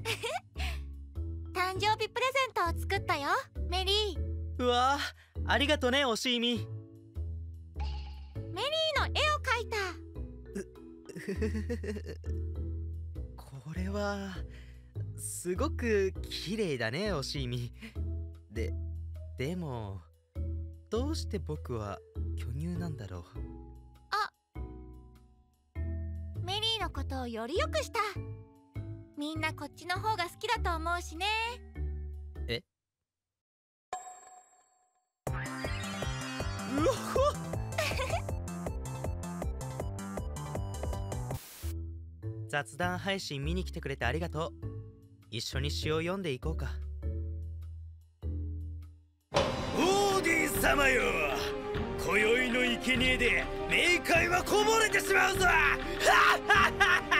誕生日プレゼントを作ったよ、メリー。 うわあ、ありがとね、おしいみ。 メリーの絵を描いた。 これはすごく綺麗だね、おしいみ。でもどうして僕は巨乳なんだろう。 メリーのことをより良くした。みんなこっちの方が好きだと思うしね。 えうわほ雑談配信見に来てくれてありがとう。一緒に詩を読んでいこうか。オーディン様よ、今宵の生贄で冥界はこぼれてしまうぞ。はっはっはっは。